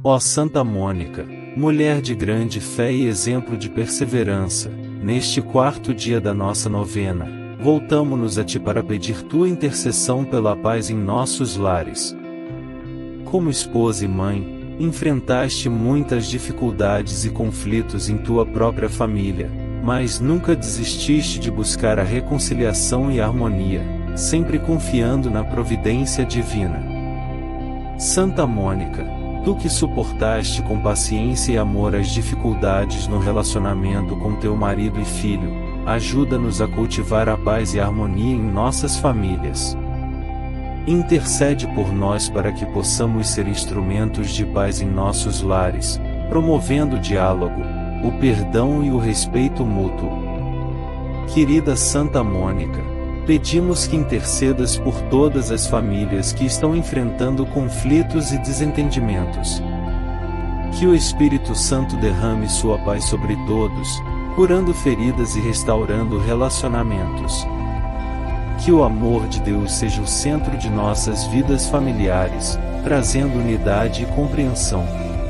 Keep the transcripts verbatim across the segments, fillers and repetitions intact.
Ó Santa Mônica, mulher de grande fé e exemplo de perseverança, neste quarto dia da nossa novena, voltamo-nos a Ti para pedir Tua intercessão pela paz em nossos lares. Como esposa e mãe, enfrentaste muitas dificuldades e conflitos em Tua própria família, mas nunca desististe de buscar a reconciliação e a harmonia, sempre confiando na providência divina. Santa Mônica, Tu que suportaste com paciência e amor as dificuldades no relacionamento com teu marido e filho, ajuda-nos a cultivar a paz e a harmonia em nossas famílias. Intercede por nós para que possamos ser instrumentos de paz em nossos lares, promovendo o diálogo, o perdão e o respeito mútuo. Querida Santa Mônica, pedimos que intercedas por todas as famílias que estão enfrentando conflitos e desentendimentos. Que o Espírito Santo derrame sua paz sobre todos, curando feridas e restaurando relacionamentos. Que o amor de Deus seja o centro de nossas vidas familiares, trazendo unidade e compreensão.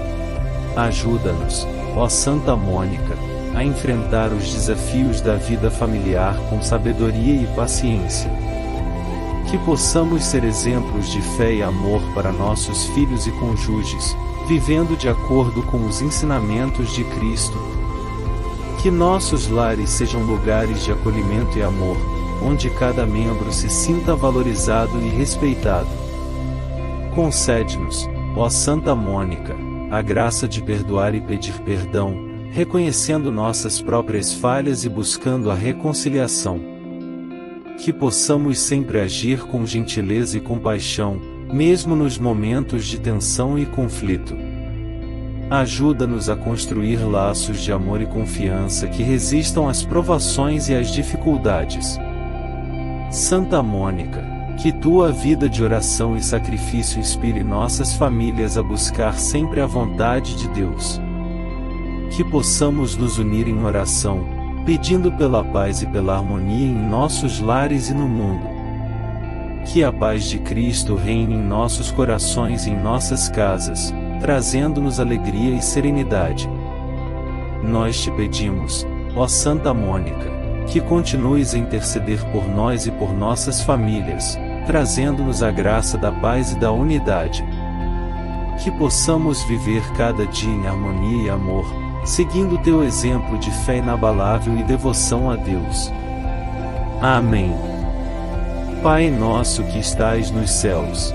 Ajuda-nos, ó Santa Mônica, a enfrentar os desafios da vida familiar com sabedoria e paciência. Que possamos ser exemplos de fé e amor para nossos filhos e cônjuges, vivendo de acordo com os ensinamentos de Cristo. Que nossos lares sejam lugares de acolhimento e amor, onde cada membro se sinta valorizado e respeitado. Concede-nos, ó Santa Mônica, a graça de perdoar e pedir perdão, reconhecendo nossas próprias falhas e buscando a reconciliação. Que possamos sempre agir com gentileza e compaixão, mesmo nos momentos de tensão e conflito. Ajuda-nos a construir laços de amor e confiança que resistam às provações e às dificuldades. Santa Mônica, que Tua vida de oração e sacrifício inspire nossas famílias a buscar sempre a vontade de Deus. Que possamos nos unir em oração, pedindo pela paz e pela harmonia em nossos lares e no mundo. Que a paz de Cristo reine em nossos corações e em nossas casas, trazendo-nos alegria e serenidade. Nós te pedimos, ó Santa Mônica, que continues a interceder por nós e por nossas famílias, trazendo-nos a graça da paz e da unidade. Que possamos viver cada dia em harmonia e amor, seguindo Teu exemplo de fé inabalável e devoção a Deus. Amém. Pai nosso que estais nos céus,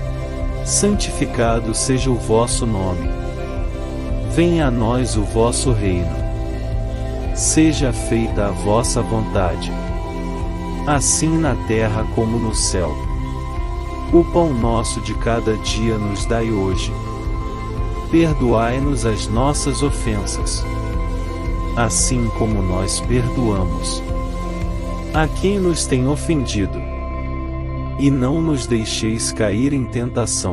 santificado seja o vosso nome. Venha a nós o vosso reino. Seja feita a vossa vontade, assim na terra como no céu. O pão nosso de cada dia nos dai hoje. Perdoai-nos as nossas ofensas, assim como nós perdoamos a quem nos tem ofendido. E não nos deixeis cair em tentação,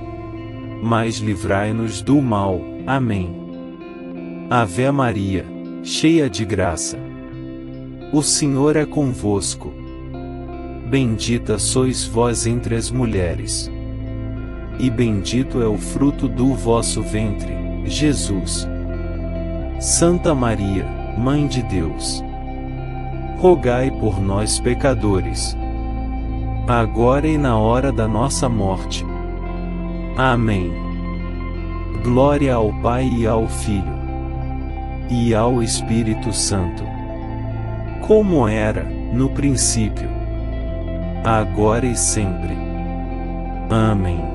mas livrai-nos do mal. Amém. Ave Maria, cheia de graça, o Senhor é convosco. Bendita sois vós entre as mulheres, e bendito é o fruto do vosso ventre, Jesus. Santa Maria, Mãe de Deus, rogai por nós pecadores, agora e na hora da nossa morte. Amém. Glória ao Pai e ao Filho, e ao Espírito Santo, como era, no princípio, agora e sempre. Amém.